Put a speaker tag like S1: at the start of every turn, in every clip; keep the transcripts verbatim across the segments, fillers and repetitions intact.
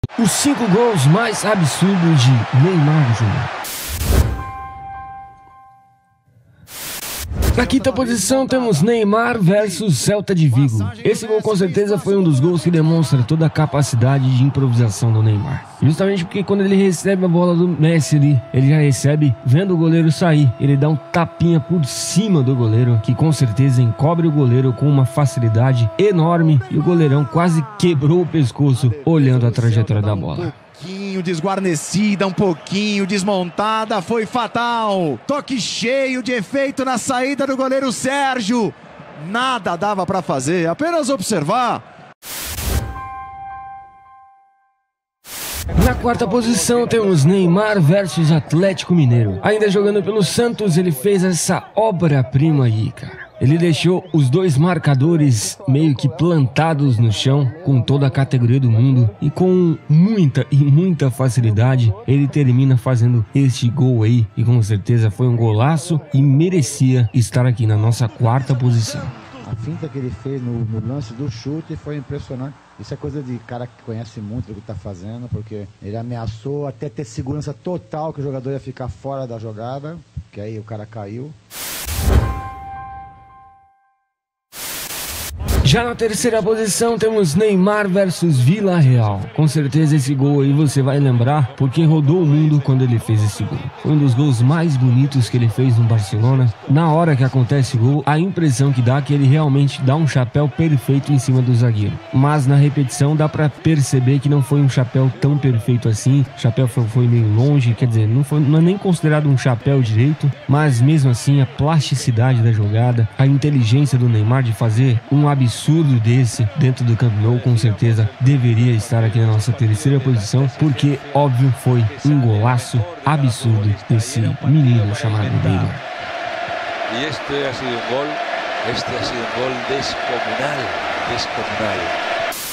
S1: Os cinco gols mais absurdos de Neymar Júnior Na quinta posição temos Neymar versus Celta de Vigo. Esse gol com certeza foi um dos gols que demonstra toda a capacidade de improvisação do Neymar. Justamente porque quando ele recebe a bola do Messi ali, ele já recebe vendo o goleiro sair. Ele dá um tapinha por cima do goleiro, que com certeza encobre o goleiro com uma facilidade enorme. E o goleirão quase quebrou o pescoço olhando a trajetória da bola.
S2: Um pouquinho desguarnecida, um pouquinho desmontada, foi fatal. Toque cheio de efeito na saída do goleiro Sérgio. Nada dava para fazer, apenas observar.
S1: Na quarta posição temos Neymar versus Atlético Mineiro. Ainda jogando pelo Santos, ele fez essa obra-prima aí, cara. Ele deixou os dois marcadores meio que plantados no chão, com toda a categoria do mundo, e com muita e muita facilidade ele termina fazendo este gol aí, e com certeza foi um golaço e merecia estar aqui na nossa quarta posição.
S3: A finta que ele fez no, no lance do chute foi impressionante. Isso é coisa de cara que conhece muito o que está fazendo, porque ele ameaçou até ter segurança total que o jogador ia ficar fora da jogada, que aí o cara caiu.
S1: Já na terceira posição temos Neymar versus Vila Real. Com certeza esse gol aí você vai lembrar, porque rodou o mundo quando ele fez esse gol. Foi um dos gols mais bonitos que ele fez no Barcelona. Na hora que acontece o gol, a impressão que dá é que ele realmente dá um chapéu perfeito em cima do zagueiro. Mas na repetição dá pra perceber que não foi um chapéu tão perfeito assim. O chapéu foi, foi meio longe, quer dizer, não, foi, não é nem considerado um chapéu direito. Mas mesmo assim, a plasticidade da jogada, a inteligência do Neymar de fazer um absurdo absurdo desse dentro do Camp Nou, com certeza deveria estar aqui na nossa terceira posição, porque óbvio foi um golaço absurdo desse menino chamado Neymar.
S4: E este ha sido um gol, este ha sido um gol descomunal, descomunal.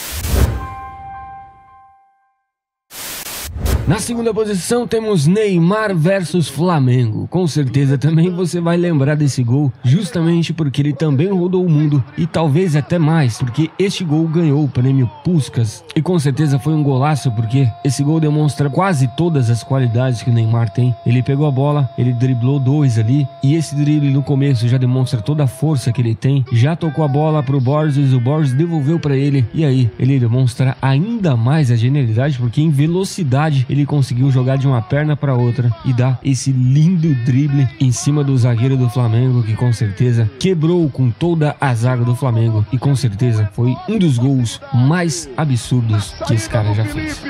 S1: Na segunda posição temos Neymar versus Flamengo. Com certeza também você vai lembrar desse gol, justamente porque ele também rodou o mundo e talvez até mais, porque este gol ganhou o prêmio Puskás. E com certeza foi um golaço, porque esse gol demonstra quase todas as qualidades que o Neymar tem. Ele pegou a bola, ele driblou dois ali, e esse drible no começo já demonstra toda a força que ele tem. Já tocou a bola pro Borges, o Borges devolveu para ele, e aí ele demonstra ainda mais a genialidade, porque em velocidade ele conseguiu jogar de uma perna para outra e dar esse lindo drible em cima do zagueiro do Flamengo, que com certeza quebrou com toda a zaga do Flamengo, e com certeza foi um dos gols mais absurdos que esse cara já fez.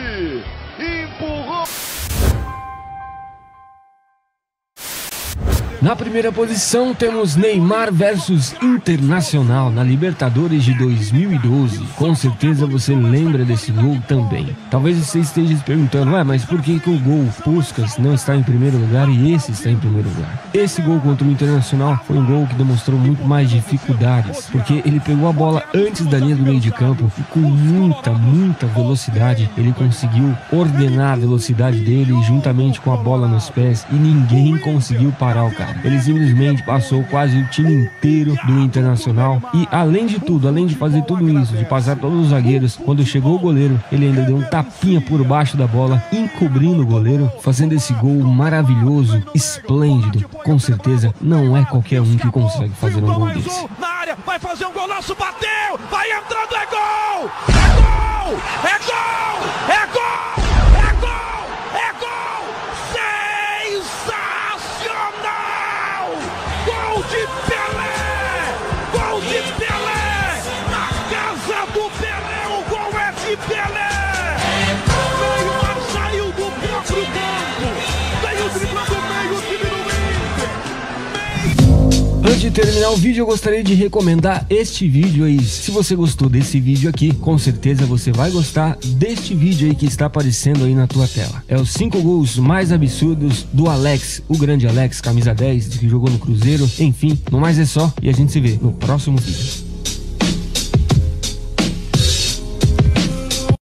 S1: Na primeira posição temos Neymar versus Internacional na Libertadores de dois mil e doze. Com certeza você lembra desse gol também. Talvez você esteja se perguntando, ué, mas por que, que o gol Puskás não está em primeiro lugar e esse está em primeiro lugar? Esse gol contra o Internacional foi um gol que demonstrou muito mais dificuldades, porque ele pegou a bola antes da linha do meio de campo e com muita, muita velocidade ele conseguiu ordenar a velocidade dele juntamente com a bola nos pés, e ninguém conseguiu parar o cara. Ele simplesmente passou quase o time inteiro do Internacional, e além de tudo, além de fazer tudo isso, de passar todos os zagueiros, quando chegou o goleiro, ele ainda deu um tapinha por baixo da bola, encobrindo o goleiro, fazendo esse gol maravilhoso, esplêndido. Com certeza não é qualquer um que consegue fazer um gol desse.
S2: Na área, vai fazer um golaço, bateu, vai entrando, é gol! É gol! É gol! É gol! É gol! É gol! Sensacional! Gol de Pelé! Gol de Pelé! Na casa do Pelé, o gol é de Pelé! Neymar saiu do próprio campo! Veio driblando meio time do Inter!
S1: Antes de terminar o vídeo, eu gostaria de recomendar este vídeo aí. Se você gostou desse vídeo aqui, com certeza você vai gostar deste vídeo aí que está aparecendo aí na tua tela. É os cinco gols mais absurdos do Alex, o grande Alex, camisa dez, que jogou no Cruzeiro. Enfim, no mais é só, e a gente se vê no próximo vídeo.